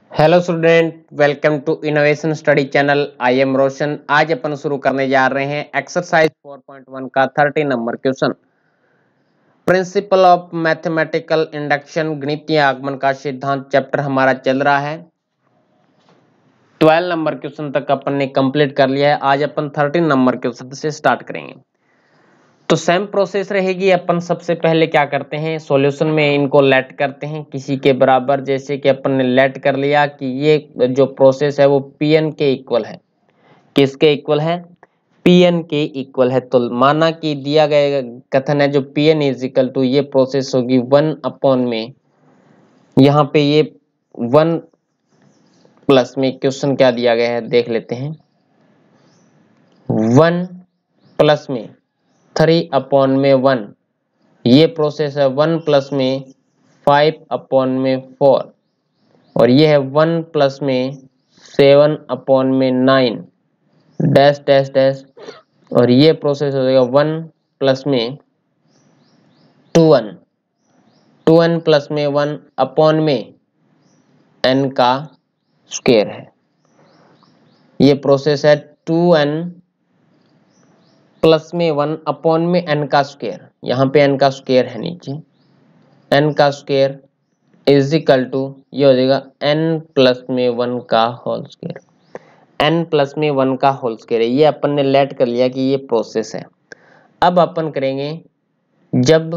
Hello student, welcome to innovation study channel. I am Roshan. आज अपन शुरू करने जा रहे हैं एक्सरसाइज 4.1 का 30 number question. Principle of mathematical induction, गणितीय आगमन का सिद्धांत चैप्टर हमारा चल रहा है। 12 नंबर क्वेश्चन तक अपन ने कंप्लीट कर लिया है। आज अपन 13 नंबर क्वेश्चन से स्टार्ट करेंगे। तो सेम प्रोसेस रहेगी। अपन सबसे पहले क्या करते हैं, सॉल्यूशन में इनको लेट करते हैं किसी के बराबर। जैसे कि अपन ने लेट कर लिया कि ये जो प्रोसेस है वो Pn के इक्वल है। किसके इक्वल है? Pn के इक्वल है। तो माना कि दिया गया कथन है जो Pn इज इक्वल टू, ये प्रोसेस होगी 1 अपॉन में, यहाँ पे ये 1 प्लस में, क्वेश्चन क्या दिया गया है देख लेते हैं। 1 प्लस में 3 अपॉन में 1, ये प्रोसेस है 1 प्लस में 5 अपॉन में 4, और ये है 1 प्लस में 7 अपॉन में 9 डैश डैश डैश, और ये प्रोसेस हो जाएगा 1 प्लस में 2n, 2n प्लस में 1 अपॉन में n का स्क्वायर है। ये प्रोसेस है 2n प्लस में 1 अपॉन में n का स्क्वायर। यहाँ पे n का स्क्वायर है नीचे, n का स्क्वायर इज इक्वल टू, ये हो जाएगा n प्लस में 1 का होल स्क्वायर। n प्लस में 1 का होल स्क्वायर है। ये अपन ने लेट कर लिया कि ये प्रोसेस है। अब अपन करेंगे, जब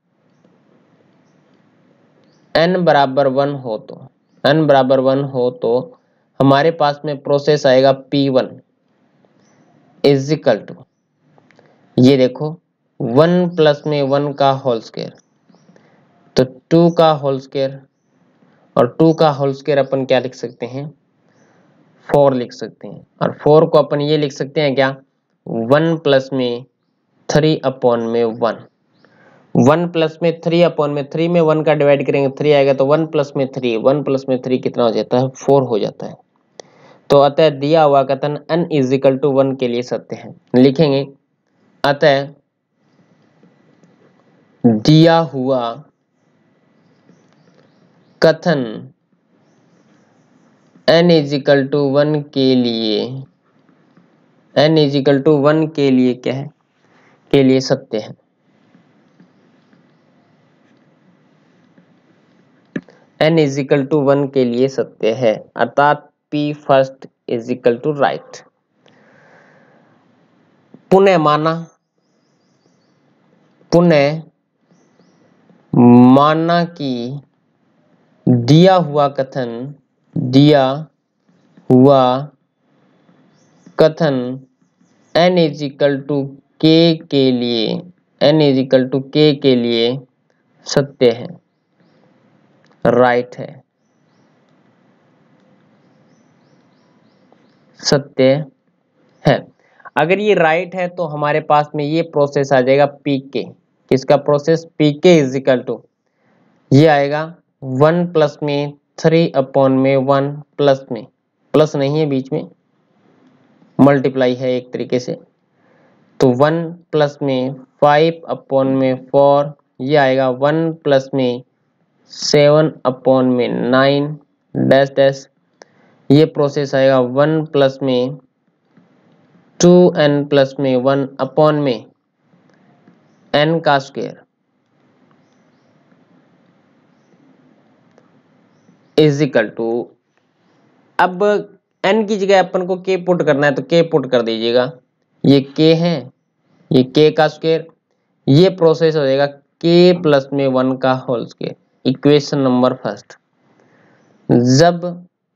n बराबर 1 हो तो, n बराबर 1 हो तो हमारे पास में प्रोसेस आएगा P1 इज इक्वल टू, ये देखो 1 प्लस में 1 का होल स्क्वायर, तो 2 का होल स्क्वायर, और 2 का होल स्क्वायर अपन क्या लिख सकते हैं, 4 लिख सकते हैं। और 4 को अपन ये लिख सकते हैं क्या, 1 प्लस में 3 अपॉन में 1, 1 प्लस में 3 अपॉन में 3 में 1 का डिवाइड करेंगे 3 आएगा, तो 1 प्लस में 3, 1 प्लस में 3 कितना हो जाता है, 4 हो जाता है। तो अतः दिया हुआ कथन n इज इक्वल टू 1 के लिए सत्य है। लिखेंगे, अतः दिया हुआ कथन n इज इक्वल टू 1 के लिए, n इज इक्वल टू 1 के लिए क्या है, के लिए सत्य है। n इज इक्वल टू 1 के लिए सत्य है, अर्थात p first is equal to right. पुनः माना कि दिया हुआ कथन n is equal to k के लिए, n is equal to k के लिए सत्य है, राइट है, सत्य है। अगर ये राइट है तो हमारे पास में ये प्रोसेस आ जाएगा pk। किसका process? pk is equal to, ये आएगा 1 प्लस में 3 अपॉन में 1 प्लस में, प्लस नहीं है बीच में, मल्टीप्लाई है एक तरीके से, तो 1 प्लस में 5 अपॉन में 4, ये आएगा 1 प्लस में 7 अपॉन में 9 डैश डैश, ये प्रोसेस आएगा 1 प्लस में 2n प्लस में 1 अपॉन में n का स्क्वायर इज इक्वल टू, अब n की जगह अपन को k पुट करना है तो k पुट कर दीजिएगा। ये k है, ये k का स्क्वायर, ये प्रोसेस हो जाएगा k प्लस में 1 का whole square. Equation number first, जब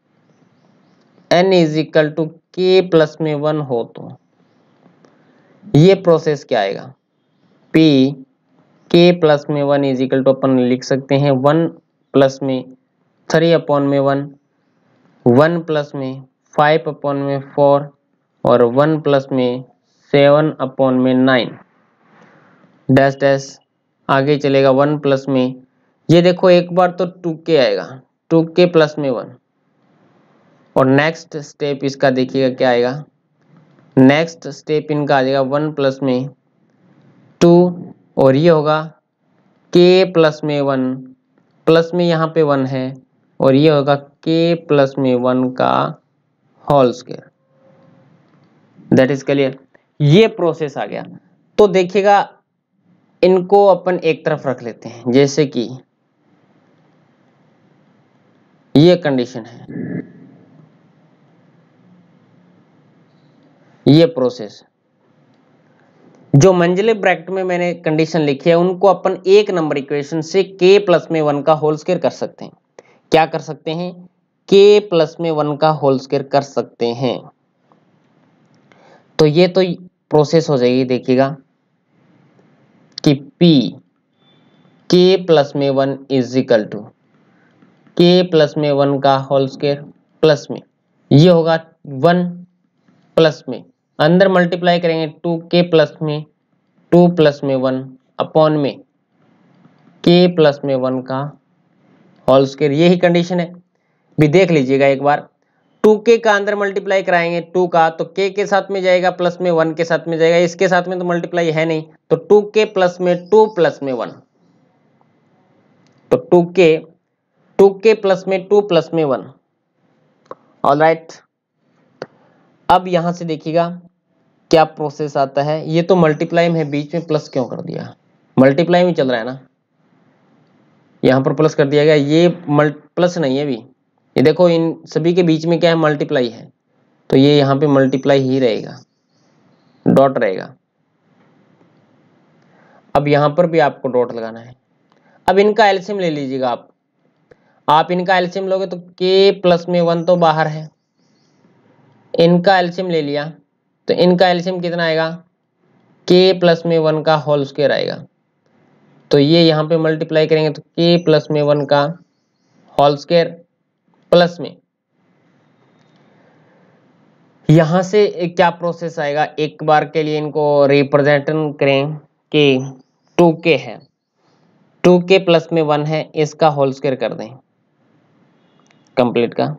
n is equal to k plus में 1 हो तो ये प्रोसेस क्या आएगा, p k प्लस में 1 इज इक्वल टू, अपन लिख सकते हैं 1 प्लस में 3 अपॉन में 1, 1 प्लस में 5 अपॉन में 4, और 1 प्लस में 7 अपॉन में 9 डैश डैश, आगे चलेगा 1 प्लस में, ये देखो एक बार तो 2k आएगा, 2k प्लस में 1, और नेक्स्ट स्टेप इसका देखिएगा क्या आएगा, नेक्स्ट स्टेप इनका आ जाएगा 1 प्लस में 2, और ये होगा k प्लस में 1, प्लस में यहाँ पे 1 है, और ये होगा के प्लस में 1 का whole square. That is clear. ये प्रोसेस आ गया। तो देखिएगा इनको अपन एक तरफ रख लेते हैं, जैसे कि ये कंडीशन है, ये प्रोसेस जो मंझले ब्रैकेट में मैंने कंडीशन लिखी है उनको अपन एक नंबर इक्वेशन से k प्लस में 1 का होल स्क्वायर कर सकते हैं। क्या कर सकते हैं? k प्लस में 1 का होल स्क्वायर कर सकते हैं। तो ये तो प्रोसेस हो जाएगी, देखिएगा कि p k प्लस में 1 is equal to k plus में 1 का होल स्क्वायर प्लस में ये होगा 1 प्लस में अंदर मल्टीप्लाई करेंगे 2k प्लस में 2 प्लस में 1 अपॉन में k प्लस में 1 का होल स्क्वायर। यही कंडीशन है। भी देख लीजिएगा एक बार, 2k का अंदर मल्टीप्लाई कराएंगे 2 का तो k के साथ में जाएगा प्लस में 1 के साथ में जाएगा, इसके साथ में तो मल्टीप्लाई है नहीं, तो 2k प्लस में 2 प्लस में 1, तो 2k प्लस में 2 प्लस में 1। ऑलराइट, अब यहां से देखिएगा क्या प्रोसेस आता है। ये तो मल्टीप्लाई में है, बीच में प्लस क्यों कर दिया? मल्टीप्लाई में चल रहा है ना, यहां पर प्लस कर दिया गया। ये प्लस नहीं है अभी, ये देखो इन सभी के बीच में क्या है? मल्टीप्लाई है, तो ये यहाँ पे मल्टीप्लाई ही रहेगा, डॉट रहेगा। अब यहाँ पर भी आपको डॉट लगाना है। अब इनका एलसीएम ले लीजिएगा आप इनका एलसीएम लोगे तो k प्लस में 1 तो बाहर है, इनका एलसीएम ले लिया तो इनका एलसीएम कितना आएगा? k प्लस में 1 का होल स्क्वायर आएगा। तो ये यहाँ पे मल्टीप्लाई करेंगे तो k प्लस में 1 का होल स्क्वायर प्लस में यहां से क्या प्रोसेस आएगा, एक बार के लिए इनको रिप्रेजेंट करें कि 2k है, 2k प्लस में 1 है, इसका होल स्क्वायर कर दें कंप्लीट का,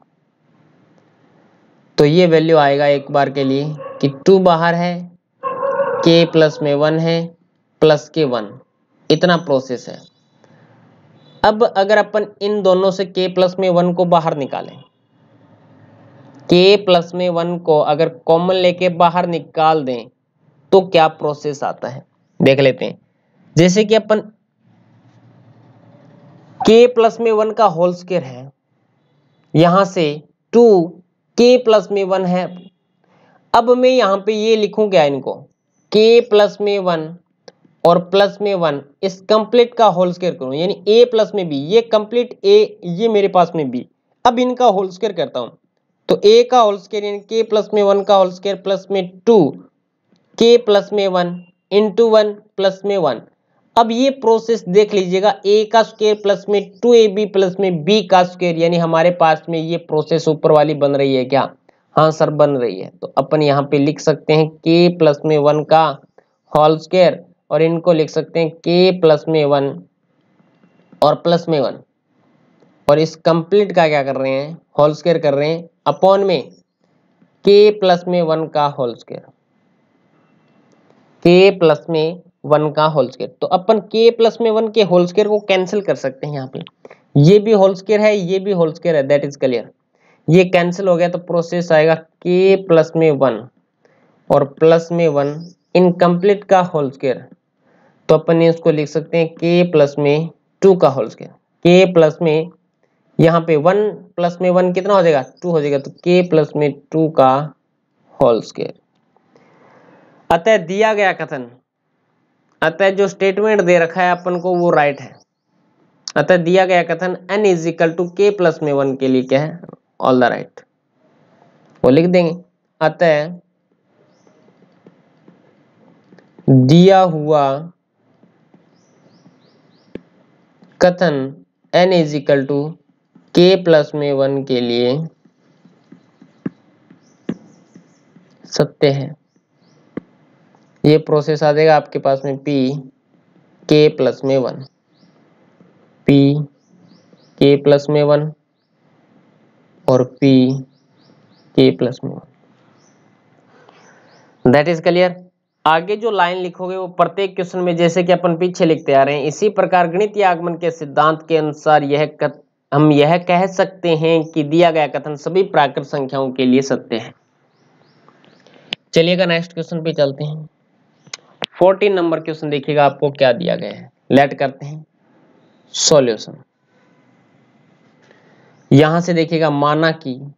तो ये वैल्यू आएगा एक बार के लिए कि 2 बाहर है, k प्लस में 1 है, प्लस के 1, इतना प्रोसेस है। अब अगर अपन इन दोनों से k प्लस में 1 को बाहर निकालें, k प्लस में 1 को अगर कॉमन लेके बाहर निकाल दें तो क्या प्रोसेस आता है देख लेते हैं। जैसे कि अपन k प्लस में 1 का होल स्क्वायर है, यहां से 2k प्लस में 1 है। अब मैं यहां पे ये लिखूं क्या, इनको k प्लस में 1 और प्लस में 1 इस कंप्लीट का होल स्क्वायर करूं, यानी a प्लस में b, ये कंप्लीट a, ये मेरे पास में b। अब इनका होल स्क्वायर करता हूं तो a का होल स्क्वायर यानी k प्लस में 1 का होल स्क्वायर प्लस में 2k प्लस में 1 इंटू 1 प्लस में 1। अब ये प्रोसेस देख लीजिएगा, a का स्क्वायर प्लस में 2ab प्लस में b का स्क्वायर, यानी हमारे पास में ये प्रोसेस ऊपर वाली बन रही है क्या? हाँ सर बन रही है। तो अपन यहाँ पे लिख सकते हैं k प्लस में 1 का होल स्क्वायर और इनको लिख सकते हैं k प्लस में 1 और प्लस में 1, और इस कंप्लीट का क्या कर रहे हैं? होल स्क्वायर कर रहे हैं अपॉन में k प्लस में 1 का होल स्क्वायर, k प्लस में 1 का होल स्क्वायर। तो अपन k प्लस में 1 के होल स्क्वायर को कैंसिल कर सकते हैं। यहाँ पे ये भी होल स्क्वायर है, ये भी होल स्क्वायर है, दैट इज क्लियर। ये कैंसिल हो गया तो प्रोसेस आएगा k प्लस में 1 और प्लस में 1 इनकम्प्लीट का होल स्क्वायर। तो अपन इसको लिख सकते हैं k प्लस में 2 का होल स्क्वायर। k प्लस में यहाँ पे 1 प्लस में 1 कितना हो जाएगा? 2 हो जाएगा, तो k प्लस में 2 का होल स्क्वायर। अतः दिया गया कथन, अतः जो स्टेटमेंट दे रखा है अपन को वो राइट है। अतः दिया गया कथन n is equal to k plus में 1 के लिए क्या है? ऑल द राइट, वो लिख देंगे। अतः दिया हुआ कथन n is equal to k plus में 1 के लिए सत्य है। ये प्रोसेस आ जाएगा आपके पास में p k प्लस में 1, p k प्लस में 1 और p k प्लस में 1। That is clear. आगे जो लाइन लिखोगे वो प्रत्येक क्वेश्चन में जैसे कि अपन पीछे लिखते आ रहे हैं, इसी प्रकार गणितीय आगमन के सिद्धांत के अनुसार यह हम यह कह सकते हैं कि दिया गया कथन सभी प्राकृत संख्याओं के लिए सत्य है। चलिएगा नेक्स्ट क्वेश्चन पे चलते हैं। 14 नंबर क्वेश्चन देखिएगा आपको क्या दिया गया है। लेट करते हैं सॉल्यूशन। यहां से देखिएगा माना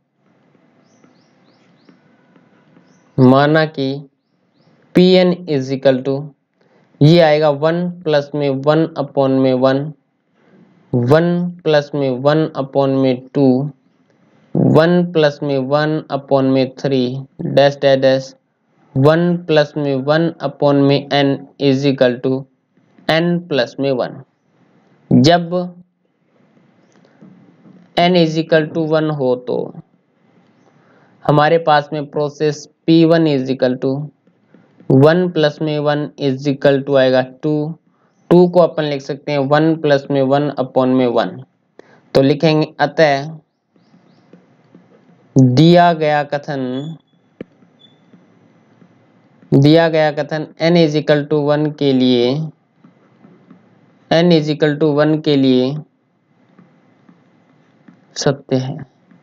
कि Pn इज इक्वल टू, ये आएगा 1 प्लस में 1 अपॉन में 1, 1 प्लस में 1 अपॉन में 2, 1 प्लस में 1 अपॉन में 3 डैश डैश डैश 1 प्लस में 1 अपॉन में n is equal to n plus में 1। जब n इज इक्वल टू 1 हो तो हमारे पास में process P1 is equal to 1 plus में 1 इज इक्वल टू आएगा 2, 2 को अपन लिख सकते हैं 1 प्लस में 1 अपॉन में 1। तो लिखेंगे अतः दिया गया कथन n इज इक्वल टू 1 के लिए सत्य है।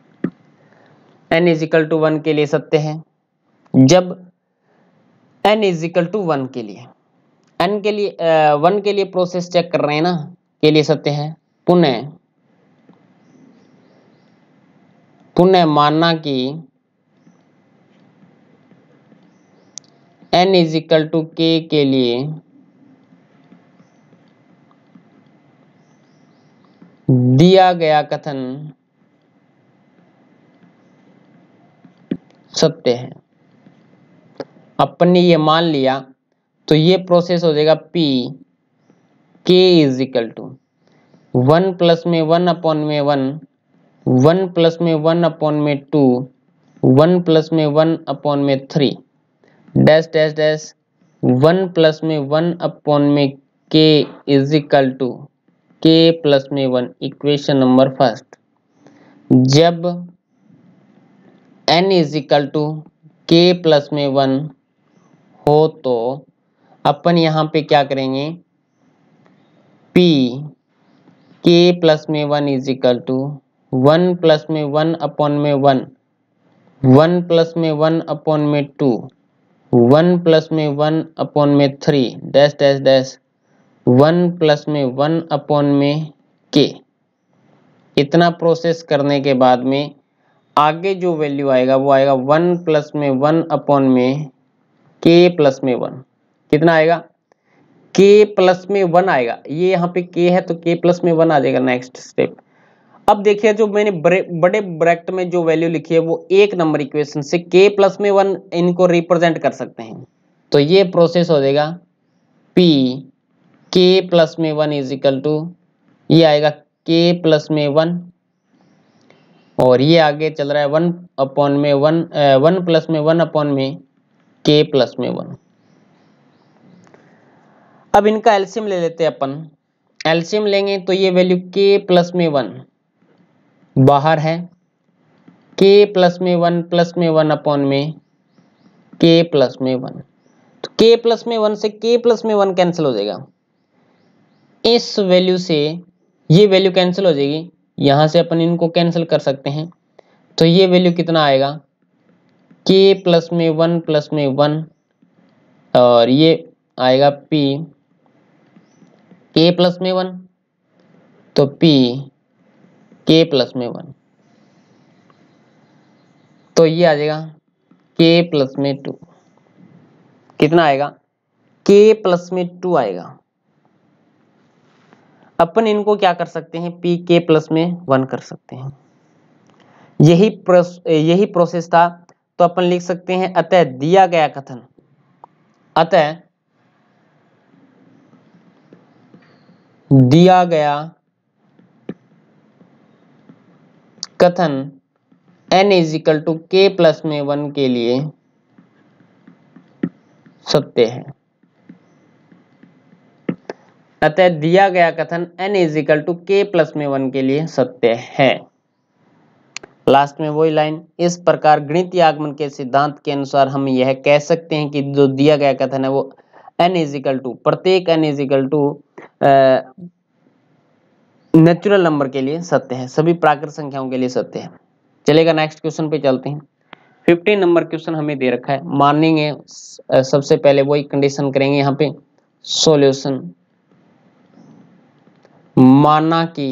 n इज इक्वल टू 1 के लिए सत्य है। जब n इज इक्वल टू 1 के लिए, n के लिए 1 के लिए प्रोसेस चेक कर रहे हैं ना, के लिए सत्य है। पुनः मानना कि n is equal to k के लिए दिया गया कथन सत्य है। अपन ने ये मान लिया तो ये प्रोसेस हो जाएगा P k is equal to 1 plus में 1 अपॉन में 1, 1 प्लस में 1 अपॉन में 2, 1 प्लस में 1 अपॉन में 3 डैश डैश डैश 1 प्लस में 1 अपॉन में k is equal to k plus में 1। इक्वेशन नंबर फर्स्ट, जब n is equal to k plus में 1 हो तो अपन यहाँ पे क्या करेंगे, P k प्लस में 1 इज इक्वल टू 1 प्लस में 1 अपॉन में 1, 1 प्लस में 1 अपॉन में 2, 1 प्लस में 1 अपॉन में 3 डैश डैश डैश 1 प्लस में 1 अपॉन में k। इतना प्रोसेस करने के बाद में आगे जो वैल्यू आएगा वो आएगा 1 प्लस में 1 अपॉन में k प्लस में 1। कितना आएगा, k प्लस में 1 आएगा। ये यहाँ पे k है तो k प्लस में 1 आ जाएगा। नेक्स्ट स्टेप, अब देखिए जो मैंने बड़े ब्रैकेट में जो वैल्यू लिखी है वो 1 नंबर इक्वेशन से k प्लस में 1 इनको रिप्रेजेंट कर सकते हैं। तो ये प्रोसेस हो जाएगा P k प्लस में 1 इज इक्वल टू, ये आएगा k प्लस में 1 और ये आगे चल रहा है 1 अपॉन में 1 प्लस में 1 अपॉन में k प्लस में 1। अब इनका एलसीएम ले लेते हैं अपन। एलसीएम लेंगे तो ये वैल्यू k प्लस में 1 बाहर है, k प्लस में 1 अपॉन में k प्लस में 1। तो k प्लस में 1 से k प्लस में 1 कैंसिल हो जाएगा। इस वैल्यू से ये वैल्यू कैंसिल हो जाएगी, यहां से अपन इनको कैंसिल कर सकते हैं। तो ये वैल्यू कितना आएगा, k प्लस में 1 और ये आएगा p k प्लस में 1 तो p k प्लस में 1, तो ये आ जाएगा k प्लस में 2। कितना आएगा, k प्लस में 2 आएगा। अपन इनको क्या कर सकते हैं, p k प्लस में 1 कर सकते हैं। यही प्रोसेस था। तो अपन लिख सकते हैं अतः दिया गया कथन n is equal to k plus में 1 के लिए सत्य है। अतः दिया गया कथन n is equal to k plus में 1 के लिए सत्य है। लास्ट में वही लाइन, इस प्रकार गणितीय आगमन के सिद्धांत के अनुसार हम यह कह सकते हैं कि जो दिया गया कथन है वो n इज इक्वल टू प्रत्येक n is equal to natural number के लिए सत्य है, सभी प्राकृत संख्याओं के लिए सत्य है। चलेगा, नेक्स्ट क्वेश्चन पे चलते हैं। 15 नंबर क्वेश्चन हमें दे रखा है, मानेंगे सबसे पहले वही कंडीशन करेंगे यहाँ पे। सॉल्यूशन, माना कि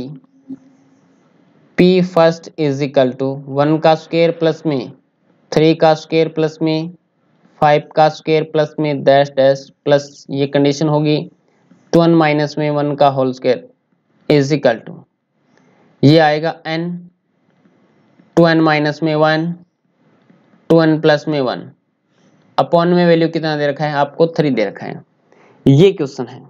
p first is equal to 1 का स्क्वायर प्लस में 3 का स्क्वायर प्लस में 5 का स्क्वायर प्लस में डैश डैश प्लस ये कंडीशन होगी 2n माइनस में 1 का whole square is equal to, ये आएगा n, 2n माइनस में 1, 2n प्लस में 1, अपॉन में वैल्यू कितना दे रखा है आपको 3 दे रखा है। ये क्वेश्चन है।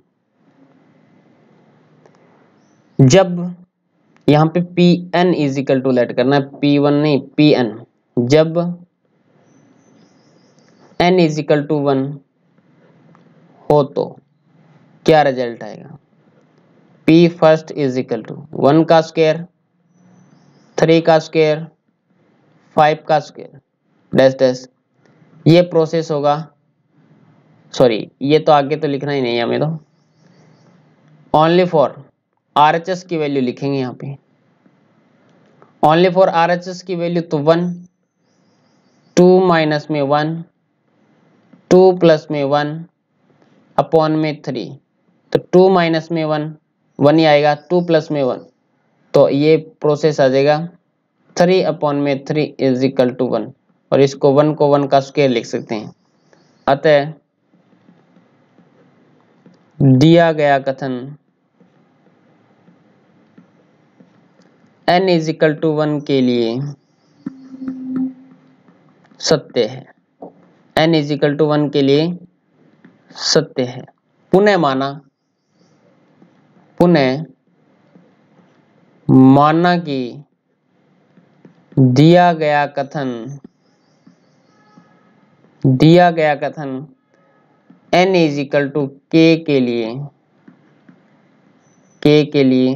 जब यहाँ पे Pn is equal to let करना है, P1 नहीं Pn, जब n इज इक्वल टू 1 हो तो क्या रिजल्ट आएगा। P first is equal to 1 का स्क्वायर, 3 का स्क्वायर, 5 का स्क्वायर डैश डैश, ये प्रोसेस होगा, सॉरी ये तो आगे तो लिखना ही नहीं है हमें, तो ओनली फॉर RHS की वैल्यू लिखेंगे यहाँ पे। ओनली फॉर RHS की वैल्यू तो 1, 2 माइनस में 1, 2 प्लस में 1 अपॉन में 3, तो 2 माइनस में 1 1 ही आएगा, 2 प्लस में 1, तो ये प्रोसेस आ जाएगा 3 अपॉन में 3 इज इक्वल टू 1, और इसको 1 को 1 का स्क्वायर लिख सकते हैं। अतः दिया गया कथन n इज इक्वल टू 1 के लिए सत्य है, n इज इक्वल टू 1 के लिए सत्य है। पुनः माना कि दिया गया कथन n is equal to k के लिए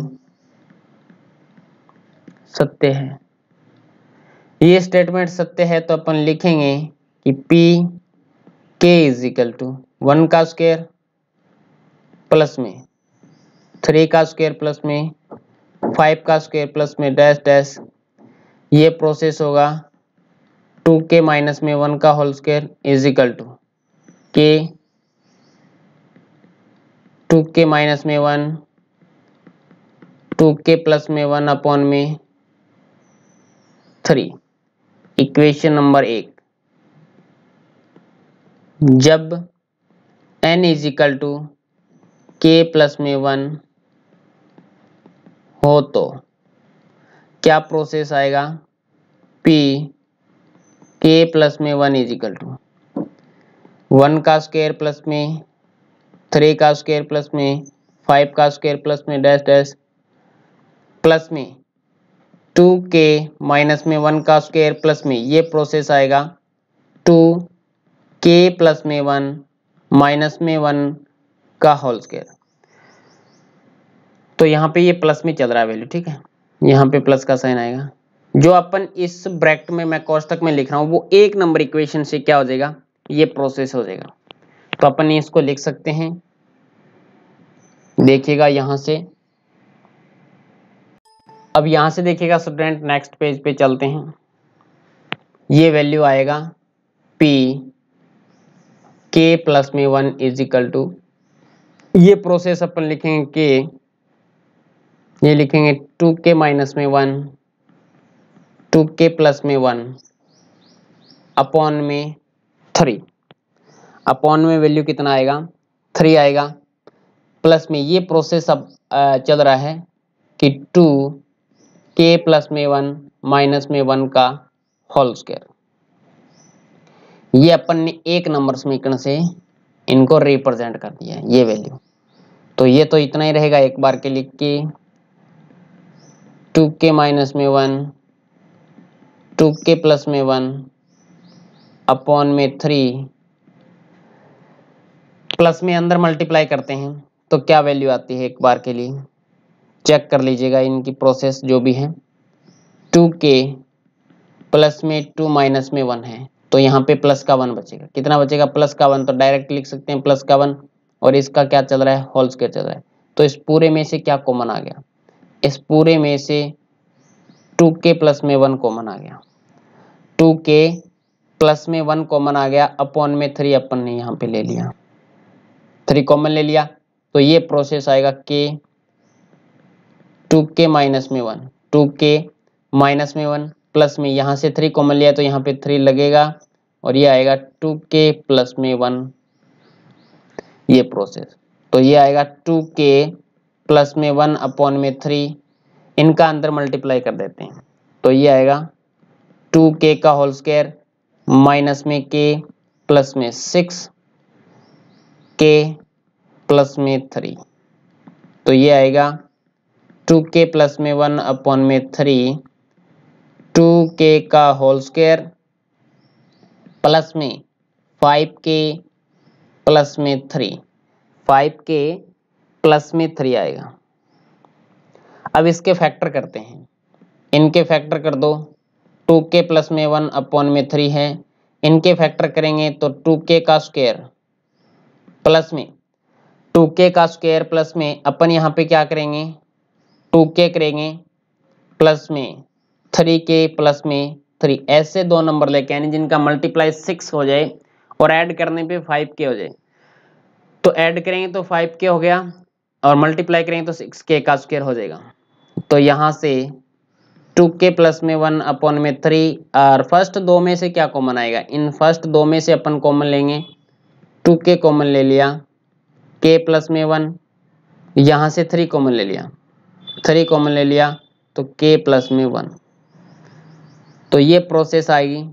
सत्य है। ये स्टेटमेंट सत्य है तो अपन लिखेंगे कि p k is equal to 1 का स्क्वायर प्लस में 3 का स्क्वायर प्लस में 5 का स्क्वायर प्लस में डैश डैश, ये प्रोसेस होगा 2k माइनस में 1 का whole square is equal to k, 2k minus में 1, 2k प्लस में 1 अपॉन में 3। इक्वेशन नंबर 1, जब n is equal to k plus में 1 हो तो क्या प्रोसेस आएगा, p k प्लस में 1 इज इक्वल टू 1 का स्क्वायर प्लस में 3 का स्क्वायर प्लस में 5 का स्क्वायर प्लस में डैश डैश प्लस में 2k माइनस में 1 का स्क्वायर प्लस में, ये प्रोसेस आएगा 2k प्लस में 1 माइनस में 1 का होल स्क्वायर। तो यहाँ पे ये प्लस में चल रहा है वैल्यू, ठीक है, यहाँ पे प्लस का साइन आएगा। जो अपन इस ब्रैकेट में मैं कोष्टक में लिख रहा हूँ वो 1 नंबर इक्वेशन से क्या हो जाएगा, ये प्रोसेस हो जाएगा। तो अपन इसको लिख सकते हैं, देखिएगा यहाँ से। अब यहाँ से देखिएगा स्टूडेंट, नेक्स्ट पेज पे चलते हैं। ये वैल्यू आएगा p k प्लस में 1 इज इक्वल टू, ये प्रोसेस अपन लिखेंगे k, ये लिखेंगे 2k माइनस में 1, 2k प्लस में 1 अपॉन में 3, अपॉन में वैल्यू कितना आएगा 3 आएगा, प्लस में ये प्रोसेस अब चल रहा है कि 2k प्लस में 1 माइनस में 1 का होल स्क्वायर। ये अपन ने 1 नंबर समीकरण से इनको रिप्रेजेंट कर दिया है ये वैल्यू। तो ये तो इतना ही रहेगा, एक बार के लिख के 2k माइनस में 1, 2k प्लस में 1 अपॉन में 3, प्लस में अंदर मल्टीप्लाई करते हैं तो क्या वैल्यू आती है, एक बार के लिए चेक कर लीजिएगा इनकी प्रोसेस जो भी है। 2k प्लस में 2 माइनस में 1 है, तो यहाँ पे प्लस का 1 बचेगा, कितना बचेगा प्लस का 1, तो डायरेक्ट लिख सकते हैं प्लस का 1, और इसका क्या चल रहा है होल स्क्वायर चल रहा है, तो इस पूरे में से क्या कॉमन आ गया इस पूरे में से 2k प्लस में 1 कॉमन आ गया, 2k प्लस में 1 कॉमन आ गया, अपॉन में 3 अपन ने यहाँ पे ले लिया, 3 कॉमन ले लिया, तो ये प्रोसेस आएगा k 2k माइनस में 1, 2k माइनस में 1 प्लस में यहाँ से 3 कॉमन लिया तो यहाँ पे 3 लगेगा और ये आएगा 2k प्लस में 1, ये प्रोसेस। तो ये आएगा 2k प्लस में 1 अपॉन में 3, इनका अंदर मल्टीप्लाई कर देते हैं तो ये आएगा 2k का होल स्क्वायर माइनस में k प्लस में 6k प्लस में 3, तो ये आएगा 2k प्लस में 1 अपॉन में 3, 2k का होल स्क्वायर प्लस में 5k प्लस में 3, 5k प्लस में 3 आएगा। अब इसके फैक्टर करते हैं, इनके फैक्टर कर दो, 2k प्लस में 1 अपॉन में 3 है, इनके फैक्टर करेंगे तो 2k का स्क्वायर प्लस में 2k का स्क्वायर प्लस में अपन यहाँ पे क्या करेंगे 2k करेंगे प्लस में 3k प्लस में 3, ऐसे दो नंबर लेके आने जिनका मल्टीप्लाई 6 हो जाए और ऐड करने पे 5k हो जाए, तो ऐड करेंगे तो 5k हो गया और मल्टीप्लाई करेंगे तो 6k का स्क्वायर हो जाएगा। तो यहाँ से 2k प्लस में 1 अपॉन में 3, और फर्स्ट दो में से क्या कॉमन आएगा, इन फर्स्ट दो में से अपन कॉमन लेंगे, 2k कॉमन ले लिया, k प्लस में 1, यहाँ से 3 कॉमन ले लिया, 3 कॉमन ले लिया तो k प्लस में 1, तो ये प्रोसेस आएगी,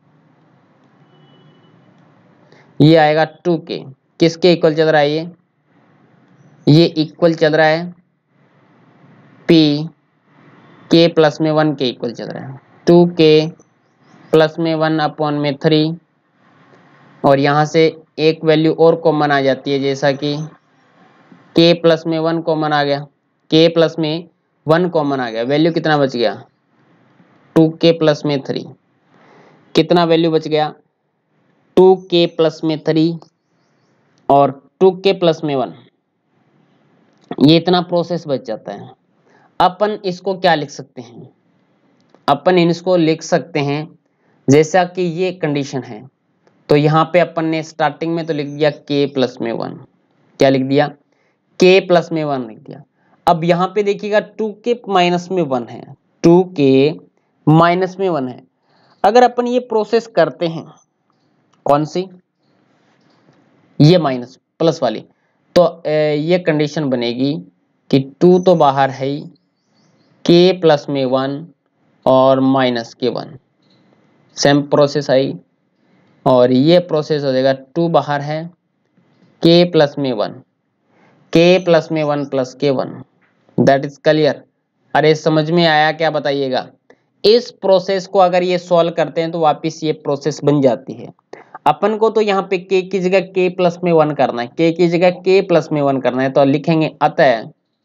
ये आएगा 2k, किसके इक्वल चल रहा है, ये इक्वल चल रहा है p k प्लस में 1 के इक्वल चल रहा है, 2k प्लस में 1 अपॉन में 3, और यहाँ से एक वैल्यू और कॉमन आ जाती है, जैसा कि k प्लस में 1 कॉमन आ गया, k प्लस में 1 कॉमन आ गया, वैल्यू कितना बच गया 2k प्लस में 3, कितना वैल्यू बच गया 2k प्लस में 3 और 2k प्लस में 1, ये इतना प्रोसेस बच जाता है। अपन इसको क्या लिख सकते हैं, अपन इसको लिख सकते हैं जैसा कि ये कंडीशन है, तो यहाँ पे अपन ने स्टार्टिंग में तो लिख दिया k प्लस में 1, क्या लिख दिया k प्लस में 1 लिख दिया। अब यहाँ पे देखिएगा 2k माइनस में 1 है, 2k माइनस में 1 है, अगर अपन ये प्रोसेस करते हैं कौन सी, ये माइनस प्लस वाली, तो ये कंडीशन बनेगी कि 2 तो बाहर है ही, k प्लस में 1 और माइनस के 1, सेम प्रोसेस आई, और ये प्रोसेस हो जाएगा 2 बाहर है, k प्लस में 1, k प्लस में 1 प्लस के 1, दैट इज क्लियर। अरे समझ में आया क्या बताइएगा। इस प्रोसेस को अगर ये सॉल्व करते हैं तो वापस ये प्रोसेस बन जाती है। अपन को तो यहाँ पे k की जगह k प्लस में 1 करना है, k की जगह k प्लस में 1 करना है, तो लिखेंगे अतः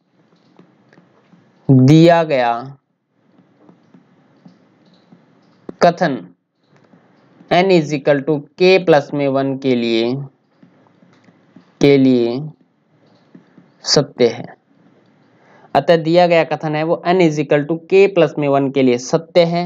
दिया गया कथन n is equal to k plus में 1 के लिए सत्य है। अतः दिया गया कथन है वो n is equal to k plus में 1 के लिए सत्य है,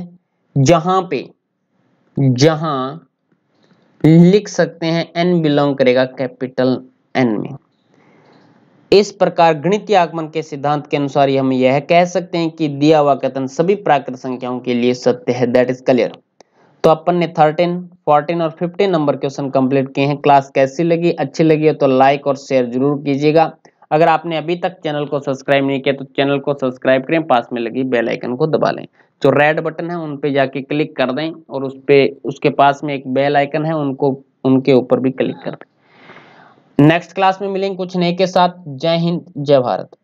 जहां लिख सकते हैं n बिलोंग करेगा कैपिटल N में। इस प्रकार गणितीय आगमन के सिद्धांत के अनुसार हम यह कह सकते हैं कि दिया हुआ कथन सभी प्राकृत संख्याओं के लिए सत्य है, दैट इज क्लियर। तो अपन ने 13, 14 और 15 नंबर क्वेश्चन कंप्लीट किए हैं। क्लास कैसी लगी, अच्छी लगी हो तो लाइक और शेयर जरूर कीजिएगा। अगर आपने अभी तक चैनल को सब्सक्राइब नहीं किया तो चैनल को सब्सक्राइब करें, पास में लगी बेल आइकन को दबा लें, जो रेड बटन है उन पे जाके क्लिक कर दें और उसके पास में एक बेल आइकन है उनके ऊपर भी क्लिक कर दें। नेक्स्ट क्लास में मिलेंगे कुछ नए के साथ। जय हिंद, जय भारत।